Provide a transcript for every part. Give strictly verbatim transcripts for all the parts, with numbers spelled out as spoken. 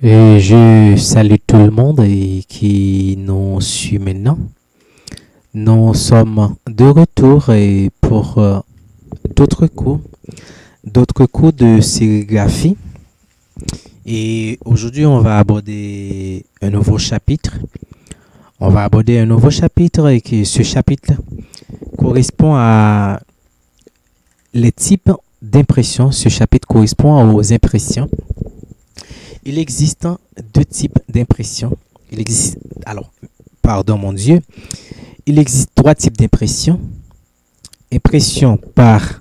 Et je salue tout le monde et qui nous suit maintenant. Nous sommes de retour et pour euh, d'autres cours, d'autres cours de sérigraphie. Et aujourd'hui, on va aborder un nouveau chapitre. On va aborder un nouveau chapitre et que ce chapitre correspond à les types d'impressions. Ce chapitre correspond aux impressions. Il existe deux types d'impressions. Il existe, alors, pardon mon Dieu, il existe trois types d'impressions. Impression par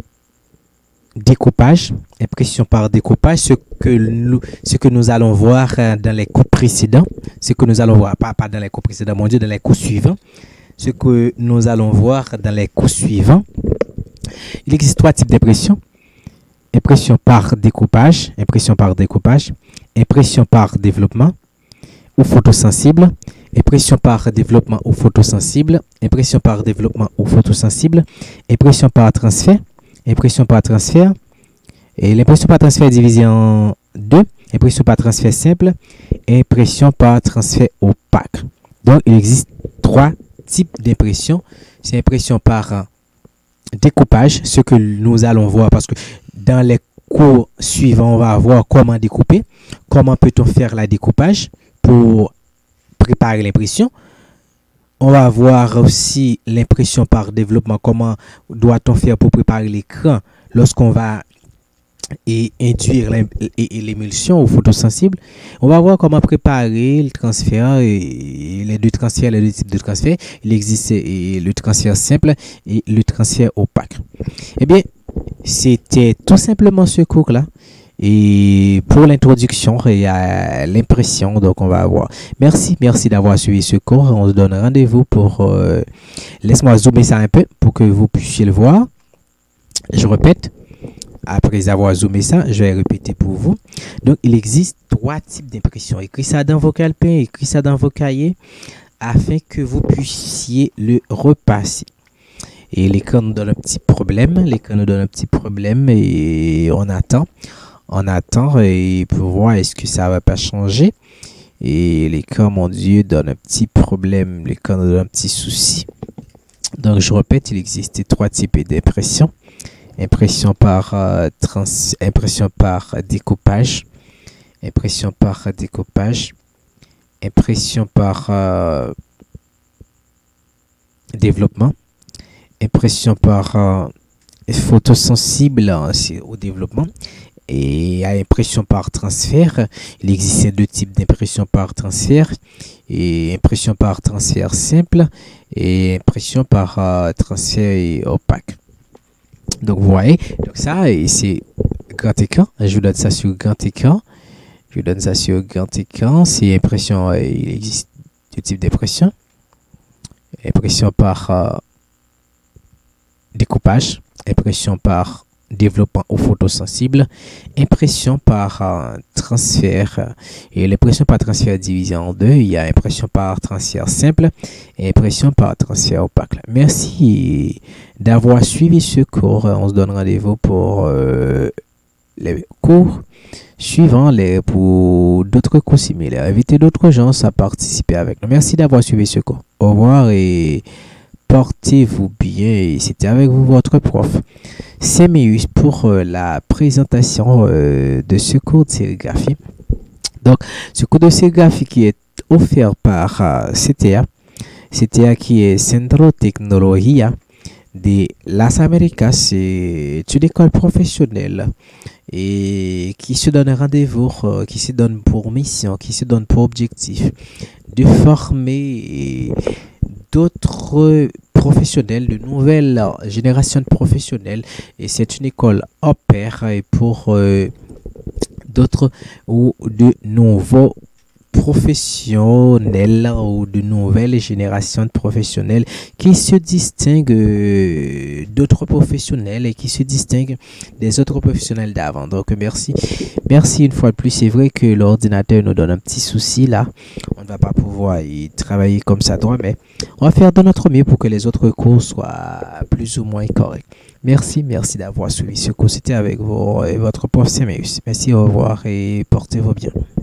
découpage, impression par découpage, ce que nous, ce que nous allons voir dans les cours précédents, ce que nous allons voir, pas, pas dans les cours précédents, mon Dieu, dans les cours suivants, ce que nous allons voir dans les cours suivants. Il existe trois types d'impressions. Impression par découpage, impression par découpage, impression par développement ou photosensible, impression par développement ou photosensible, impression par développement ou photosensible, impression par transfert, impression par transfert, et l'impression par transfert est divisée en deux, impression par transfert simple, impression par transfert opaque. Donc, il existe trois types d'impression. C'est impression par découpage, ce que nous allons voir parce que dans les cours suivants, on va voir comment découper, comment peut-on faire la découpage pour préparer l'impression. On va voir aussi l'impression par développement, comment doit-on faire pour préparer l'écran lorsqu'on va et induire l'émulsion au photosensible. On va voir comment préparer le transfert, et les deux transferts, les deux types de transferts. Il existe le transfert simple et le transfert opaque. Eh bien, c'était tout simplement ce cours-là. Et pour l'introduction et à l'impression, donc on va voir. Merci, merci d'avoir suivi ce cours. On se donne rendez-vous pour... Euh, laisse-moi zoomer ça un peu pour que vous puissiez le voir. Je répète. Après avoir zoomé ça, je vais répéter pour vous. Donc, il existe trois types d'impression. Écris ça dans vos calepins, écris ça dans vos cahiers, afin que vous puissiez le repasser. Et l'écran nous donne un petit problème. L'écran nous donne un petit problème et on attend. On attend et pour voir est-ce que ça va pas changer. Et l'écran, mon Dieu, donne un petit problème. L'écran nous donne un petit souci. Donc, je répète, il existe trois types d'impression. Impression par euh, trans, impression par découpage, impression par découpage, impression par euh, développement, impression par euh, photosensible au développement et à impression par transfert. Il existe deux types d'impression par transfert et impression par transfert simple et impression par euh, transfert opaque. Donc, vous voyez, donc ça, c'est grand écran. Je vous donne ça sur grand écran. Je vous donne ça sur grand écran. C'est impression, il existe deux types d'impression. Impression par euh, découpage, impression par développement au photosensible, impression par euh, transfert. Et l'impression par transfert divisée en deux. Il y a impression par transfert simple et impression par transfert opaque. Merci d'avoir suivi ce cours. On se donne rendez-vous pour euh, les cours suivants, les, pour d'autres cours similaires. Invitez d'autres gens à participer avec nous. Merci d'avoir suivi ce cours. Au revoir et portez-vous bien. C'était avec vous votre prof Séméus pour euh, la présentation euh, de ce cours de sérigraphie. Donc, ce cours de sérigraphie qui est offert par euh, C T A. C T A qui est Centro Tecnología de las Américas. C'est une école professionnelle et qui se donne rendez-vous, euh, qui se donne pour mission, qui se donne pour objectif de former d'autres professionnels, de nouvelles générations de professionnels. Et c'est une école au pair pour euh, d'autres ou de nouveaux professionnels ou de nouvelles générations de professionnels qui se distinguent euh, d'autres professionnels et qui se distinguent des autres professionnels d'avant. Donc merci, merci une fois de plus. C'est vrai que l'ordinateur nous donne un petit souci là, on ne va pas pouvoir y travailler comme ça droit, mais on va faire de notre mieux pour que les autres cours soient plus ou moins corrects. Merci, merci d'avoir suivi ce cours. C'était avec vous, votre prof Séméus. Merci, au revoir et portez-vous bien.